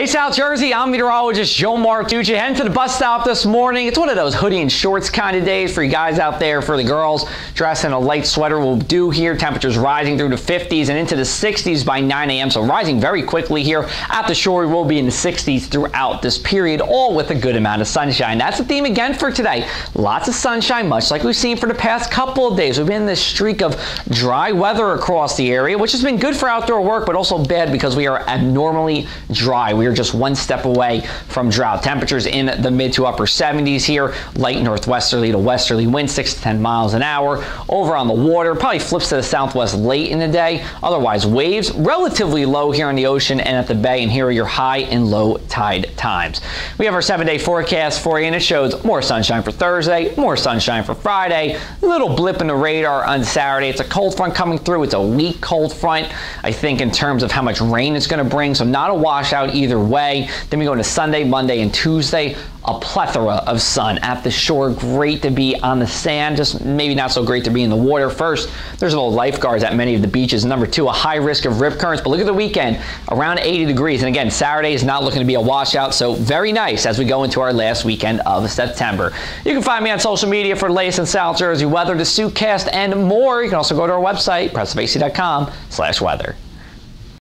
South Jersey, I'm meteorologist Joe Martucci. Heading to the bus stop this morning. It's one of those hoodie and shorts kind of days for you guys out there. For the girls, dress in a light sweater will do here. Temperatures rising through the 50s and into the 60s by 9 a.m. So rising very quickly here at the shore. We will be in the 60s throughout this period, all with a good amount of sunshine. That's the theme again for today. Lots of sunshine, much like we've seen for the past couple of days. We've been in this streak of dry weather across the area, which has been good for outdoor work, but also bad because we are abnormally dry. We are just one step away from drought. Temperatures in the mid to upper 70s here. Light northwesterly to westerly winds, 6 to 10 miles an hour. Over on the water, probably flips to the southwest late in the day. Otherwise, waves relatively low here on the ocean and at the bay, and here are your high and low tide times. We have our 7-day forecast for you, and it shows more sunshine for Thursday, more sunshine for Friday, a little blip in the radar on Saturday. It's a cold front coming through. It's a weak cold front, I think, in terms of how much rain it's going to bring, so not a washout either way. Then we go into Sunday, Monday, and Tuesday. A plethora of sun at the shore. Great to be on the sand, just maybe not so great to be in the water. First, there's little lifeguards at many of the beaches. Number two, a high risk of rip currents. But look at the weekend, around 80 degrees. And again, Saturday is not looking to be a washout, so very nice as we go into our last weekend of September. You can find me on social media for the latest in South Jersey weather, the Suitcast, and more. You can also go to our website, PrestonFacey.com/weather.